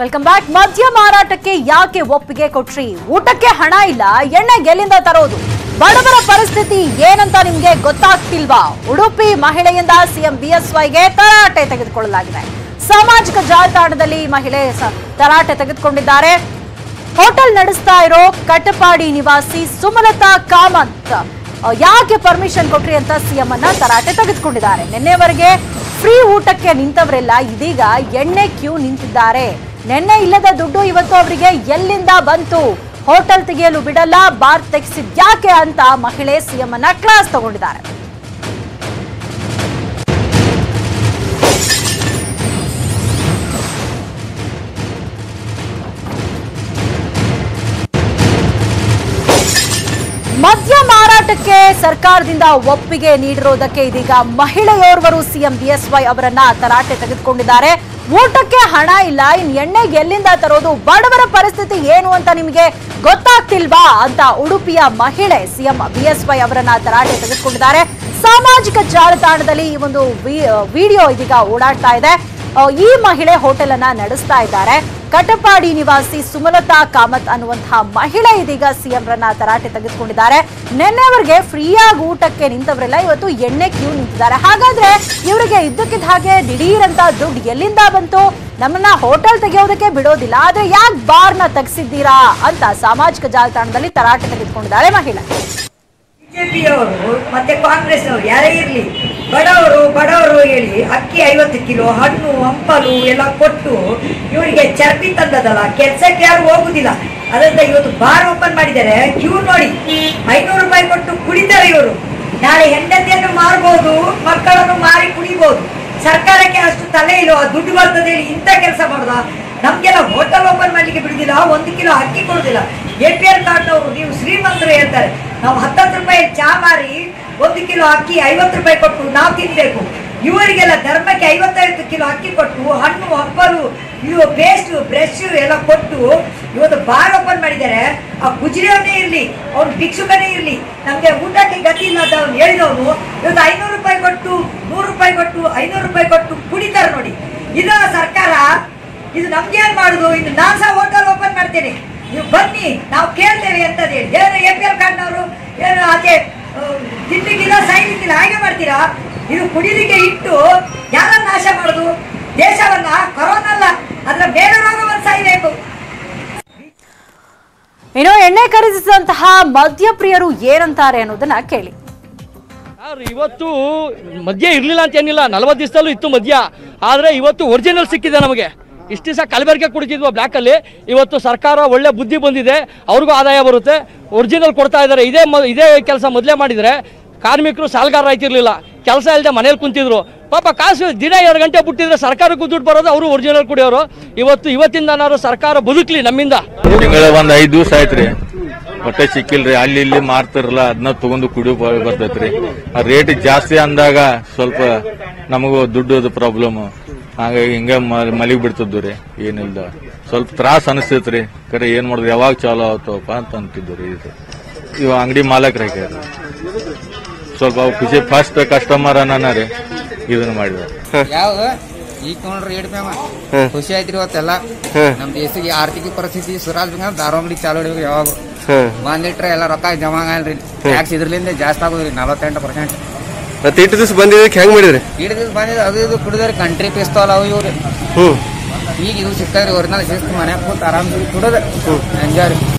Welcome back. ಮದ್ಯ ಮಾರಾಟಕ್ಕೆ ಯಾಕೆ ಒಪ್ಪಿಗೆ ಕೊಟ್ರಿ? ಊಟಕ್ಕೆ ಹಣ ಇಲ್ಲ, ಎಣ್ಣೆ ಗೆಲ್ಲಿಂದ ತರೋದು? ಬಡವರ ಪರಿಸ್ಥಿತಿ ಏನಂತ ನಿಮ್ಗೆ ಗೊತ್ತಾಗ್ತಿಲ್ವಾ? ಉಡುಪಿ ಮಹಿಳೆಯಿಂದ ಸಿಎಂ ಬಿಎಸ್ವೈಗೆ ತರಾಟೆ ತೆಗೆದುಕೊಳ್ಳಲಾಗಿದೆ. ಸಾಮಾಜಿಕ ಜಾಲತಾಣದಲ್ಲಿ ಮಹಿಳೆ ತರಾಟೆ ತೆಗೆದುಕೊಂಡಿದ್ದಾರೆ. ಹೋಟೆಲ್ ನಡೆಸ್ತಾ ಇರೋ ಕಟಪಾಡಿ ನಿವಾಸಿ ಸುಮಲತಾ ಕಾಮತ್ ಯಾಕೆ ಪರ್ಮಿಷನ್ ಕೊಟ್ರಿ ಅಂತ ಸಿಎಂ ಅನ್ನ ತರಾಟೆ ತೆಗೆದುಕೊಂಡಿದ್ದಾರೆ. ನಿನ್ನೆವರೆಗೆ ಫ್ರೀ ಊಟಕ್ಕೆ ನಿಂತವರೆಲ್ಲ ಇದೀಗ ಎಣ್ಣೆ ಕ್ಯೂ ನಿಂತಿದ್ದಾರೆ. ನೆನ್ನೆ ಇಲ್ಲದ ದುಡ್ಡು ಇವತ್ತು ಅವರಿಗೆ ಎಲ್ಲಿಂದ ಬಂತು? ಹೋಟೆಲ್ ತೆಗೆಯಲು ಬಿಡಲ್ಲ, ಬಾರ್ ತೆಗೆಸಿದ್ಯಾಕೆ ಅಂತ ಮಹಿಳೆ ಸಿಎಂ ಅನ್ನ ಕ್ಲಾಸ್ ತಗೊಂಡಿದ್ದಾರೆ. ಮದ್ಯ ಮಾರಾಟಕ್ಕೆ ಸರ್ಕಾರದಿಂದ ಒಪ್ಪಿಗೆ ನೀಡಿರೋದಕ್ಕೆ ಇದೀಗ ಮಹಿಳೆಯೋರ್ವರು ಸಿಎಂ ಬಿಎಸ್ವೈ ಅವರನ್ನ ತರಾಟೆ ತೆಗೆದುಕೊಂಡಿದ್ದಾರೆ. ಊಟಕ್ಕೆ ಹಣ ಇಲ್ಲ, ಇನ್ ಎಣ್ಣೆಗೆ ಎಲ್ಲಿಂದ ತರೋದು? ಬಡವರ ಪರಿಸ್ಥಿತಿ ಏನು ಅಂತ ನಿಮಗೆ ಗೊತ್ತಾಗ್ತಿಲ್ವಾ ಅಂತ ಉಡುಪಿಯ ಮಹಿಳೆ ಸಿಎಂ ಬಿಎಸ್ವೈ ಅವರನ್ನ ತರಾಟೆ ತೆಗೆದುಕೊಂಡಿದ್ದಾರೆ. ಸಾಮಾಜಿಕ ಜಾಲತಾಣದಲ್ಲಿ ಈ ಒಂದು ವಿಡಿಯೋ ಇದೀಗ ಓಡಾಡ್ತಾ ಇದೆ. ಈ ಮಹಿಳೆ ಹೋಟೆಲ್ ಅನ್ನ ನಡೆಸ್ತಾ ಇದ್ದಾರೆ. ಕಟಪಾಡಿ ನಿವಾಸಿ ಸುಮಲತಾ ಕಾಮತ್ ಅನ್ನುವಂತಹ ಮಹಿಳೆ ಇದೀಗ ಸಿಎಂ ರನ್ನ ತರಾಟೆ ತೆಗೆದುಕೊಂಡಿದ್ದಾರೆ. ನಿನ್ನೆವರೆಗೆ ಫ್ರೀಯಾಗಿ ಊಟಕ್ಕೆ ನಿಂತವರೆಲ್ಲ ಇವತ್ತು ಎಣ್ಣೆ ಕ್ಯೂ ನಿಂತಿದ್ದಾರೆ. ಹಾಗಾದ್ರೆ ಇವರಿಗೆ ಇದ್ದಕ್ಕಿದ್ದ ಹಾಗೆ ದಿಢೀರ್ ಅಂತ ದುಡ್ಡು ಎಲ್ಲಿಂದ ಬಂತು? ನಮ್ಮನ್ನ ಹೋಟೆಲ್ ತೆಗೆಯೋದಕ್ಕೆ ಬಿಡೋದಿಲ್ಲ, ಆದ್ರೆ ಯಾಕೆ ಬಾರ್ನ ತೆಗೆಸಿದ್ದೀರಾ ಅಂತ ಸಾಮಾಜಿಕ ಜಾಲತಾಣದಲ್ಲಿ ತರಾಟೆ ತೆಗೆದುಕೊಂಡಿದ್ದಾರೆ ಮಹಿಳೆ. ಬಿಜೆಪಿಯವರು ಮತ್ತೆ ಕಾಂಗ್ರೆಸ್ ಅವರು ಯಾರೇ ಇರ್ಲಿ, ಬಡವರು ಹೇಳಿ ಅಕ್ಕಿ 50 ಕಿಲೋ, ಹಣ್ಣು ಹಂಪಲು ಎಲ್ಲ ಕೊಟ್ಟು ಇವರಿಗೆ ಚರ್ಬಿ ತಂದದಲ್ಲ, ಕೆಲ್ಸಕ್ಕೆ ಯಾರು ಹೋಗುದಿಲ್ಲ. ಅದರಿಂದ ಇವತ್ತು ಬಾರ್ ಓಪನ್ ಮಾಡಿದ್ದಾರೆ. ಕ್ಯೂ ನೋಡಿ, 500 ರೂಪಾಯಿ ಕೊಟ್ಟು ಕುಡಿತಾರೆ ಇವರು. ನಾಳೆ ಹೆಂಡತಿಯನ್ನು ಮಾರಬಹುದು, ಮಕ್ಕಳನ್ನು ಮಾರಿ ಕುಡಿಬಹುದು. ಸರ್ಕಾರಕ್ಕೆ ಅಷ್ಟು ತಲೆ ಇಲ್ಲೋ, ದುಡ್ಡು ಬರ್ತದೆ ಹೇಳಿ ಇಂಥ ಕೆಲಸ ಮಾಡುದ? ನಮ್ಗೆಲ್ಲ ಹೋಟೆಲ್ ಓಪನ್ ಮಾಡ್ಲಿಕ್ಕೆ ಬಿಡುದಿಲ್ಲ, 1 ಕಿಲೋ ಅಕ್ಕಿ ಕೊಡುದಿಲ್ಲ. APL ಕಾರ್ಡ್ನವರು ನೀವು ಶ್ರೀಮಂತರು ಹೇಳ್ತಾರೆ, ನಾವು 10 ರೂಪಾಯಿ ಚಾ ಮಾರಿ 1 ಕಿಲೋ ಅಕ್ಕಿ 50 ರೂಪಾಯಿ ಕೊಟ್ಟು ನಾವು ತಿನ್ಬೇಕು. ಇವರಿಗೆಲ್ಲ ಧರ್ಮಕ್ಕೆ 55 ಕಿಲೋ ಅಕ್ಕಿ ಕೊಟ್ಟು ಹಣ್ಣು ಹಂಪಲು ಇವು ಪೇಸ್ಟ್ ಬ್ರಷ್ ಎಲ್ಲ ಕೊಟ್ಟು ಇವತ್ತು ಬಾರ್ ಓಪನ್ ಮಾಡಿದ್ದಾರೆ. ಆ ಗುಜರಿಯವನೇ ಇರ್ಲಿ, ಅವ್ನು ಭಿಕ್ಷುಕನೇ ಇರ್ಲಿ, ನಮ್ಗೆ ಊಟಕ್ಕೆ ಗತಿ ಇಲ್ಲ ಅಂತ ಅವ್ನು ಹೇಳಿದವನು ಇವತ್ತು 500 ರೂಪಾಯಿ ಕೊಟ್ಟು 100 ರೂಪಾಯಿ ಕೊಟ್ಟು 500 ರೂಪಾಯಿ ಕೊಟ್ಟು ಕುಡಿತಾರೆ ನೋಡಿ. ಇದು ಸರ್ಕಾರ, ಇದು ನಮ್ಗೆ ಏನ್ ಮಾಡುದು? ಇನ್ನು ನಾನು ಸಹ ಹೋಟೆಲ್ ಓಪನ್ ಮಾಡ್ತೇನೆ, ನೀವು ಬನ್ನಿ, ನಾವು ಕೇಳ್ತೇವೆ ಅಂತ ಹೇಳಿ. ಏನು APL ಕಾರ್ಡ್ನವರು ಏನು ಅದೇ ತಿನ್ಲಿಕ್ಕಿಲ್ಲ ಸಾಯ್ಲಿಕ್ಕಿಲ್ಲ ಹಾಗೆ ಮಾಡ್ತೀರಾ? ಇದು ಕುಡಿಲಿಕ್ಕೆ ಇಟ್ಟು ಯಾರ ನಾಶ ಮಾಡುದು? ದೇಶವನ್ನ ಕೊರೋನಾ ಅಲ್ಲ, ಅದರ ಬೇರೆ ರೋಗವನ್ನು ಸಾಯ್ಬೇಕು. ಇನ್ನು ಎಣ್ಣೆ ಖರೀದಿಸಿದಂತಹ ಮದ್ಯಪ್ರಿಯರು ಏನಂತಾರೆ ಅನ್ನೋದನ್ನ ಕೇಳಿ. ಇವತ್ತು ಮದ್ಯ ಇರ್ಲಿಲ್ಲ ಅಂತ ಏನಿಲ್ಲ, 40 ದಿವಸದಲ್ಲೂ ಇತ್ತು ಮದ್ಯ. ಆದ್ರೆ ಇವತ್ತು ಒರಿಜಿನಲ್ ಸಿಕ್ಕಿದೆ ನಮಗೆ. ಇಷ್ಟು ದಿವಸ ಕಲಬೆರಕೆ ಕುಡಿತಿದ್ವು ಬ್ಲ್ಯಾಕಲ್ಲಿ, ಇವತ್ತು ಸರ್ಕಾರ ಒಳ್ಳೆ ಬುದ್ಧಿ ಬಂದಿದೆ, ಅವ್ರಿಗೂ ಆದಾಯ ಬರುತ್ತೆ, ಒರಿಜಿನಲ್ ಕೊಡ್ತಾ ಇದ್ದಾರೆ. ಇದೇ ಕೆಲಸ ಮೊದಲೇ ಮಾಡಿದರೆ ಕಾರ್ಮಿಕರು ಸಾಲಗಾರ ಆಯ್ತಿರ್ಲಿಲ್ಲ, ಕೆಲಸ ಇಲ್ಲದೆ ಮನೇಲಿ ಕುಂತಿದ್ರು. ಪಾಪ ಕಾಸು ದಿನ 2 ಗಂಟೆ ಬಿಟ್ಟಿದ್ರೆ ಸರ್ಕಾರಕ್ಕೂ ದುಡ್ಡು ಬರೋದು, ಅವರು ಒರಿಜಿನಲ್ ಕುಡಿಯೋರು. ಇವತ್ತಿಂದ ಸರ್ಕಾರ ಬದುಕಲಿ ನಮ್ಮಿಂದ. ತಿಂಗಳ 5 ದಿವಸ ಆಯ್ತ್ರಿ, ಹೊಟ್ಟೆ ಸಿಕ್ಕಿಲ್ರಿ. ಅಲ್ಲಿ ಇಲ್ಲಿ ಮಾರ್ತಿರಲ್ಲ, ಅದನ್ನ ತಗೊಂಡು ಕುಡಿಯೋ ಬರ್ತೈತ್ರಿ. ಆ ರೇಟ್ ಜಾಸ್ತಿ ಅಂದಾಗ ಸ್ವಲ್ಪ ನಮಗೂ ದುಡ್ಡು ಪ್ರಾಬ್ಲಮ್, ಹಾಗಾಗಿ ಹಿಂಗ ಮಲಿಗ್ ಬಿಡ್ತಿದ್ವು ರೀ. ಏನಿಲ್ದ ಸ್ವಲ್ಪ ತ್ರಾಸ ಅನಿಸ್ತೈತ್ರಿ. ಕರೆ ಏನ್ ಮಾಡುದು, ಯಾವಾಗ ಚಾಲು ಆಗ್ತವಪ್ಪ ಅಂತ ಅಂತಿದ್ವು ರೀ. ಇವ ಅಂಗಡಿ ಮಾಲಕ್ರ ಸ್ವಲ್ಪ ಖುಷಿ ಫಸ್ಟ್ ಕಸ್ಟಮರ್ ಅನ್ನ ರೀ ಇದನ್ನ ಮಾಡಿದ. ಯಾವ ಈಗ ನೋಡ್ರಿ ಖುಷಿ ಆಯ್ತ್ರಿ. ಇವತ್ತೆಲ್ಲ ನಮ್ ದೇಶಕ್ಕೆ ಆರ್ಥಿಕ ಪರಿಸ್ಥಿತಿ ಸುರಾಜ್ಬೇಕಂದ್ರೆ ದಾರು ಅಂಗಡಿ ಚಾಲು ಹಿಡಿಬೇಕು. ಯಾವಾಗ ಬಂದಿಟ್ರೆ ಎಲ್ಲ ರೊಕ್ಕ ಜಮಾ ಆಗಲ್ರಿ. ಟ್ಯಾಕ್ಸ್ ಇದ್ರಲಿಂದ ಜಾಸ್ತಿ ಆಗೋದ್ರಿ 48%. ಮತ್ತೆ ಇಟ್ಟು ದಿವಸ ಬಂದಿದ್ದಕ್ಕೆ ಹೆಂಗ್ ಮಾಡಿದ್ರಿ? ಇಟ್ಟು ದಿವಸ ಬಂದಿದ್ದು ಅದು ಇದು ಕುಡಿದ್ರಿ. ಕಂಟ್ರಿ ಪಿಸ್ತೋಲ್ ಅವು ಇವ್ರಿ. ಈಗ ಇವು ಸಿಕ್ಕಾರಿ ಒರಿಜಿನಲ್ ಶಿಸ್ತು ಮನ್ಯಾಗ ಕೂತ್ ಆರಾಮ್ ಕುಡೋದ್ರಿ, ಎಂಜಾಯ್.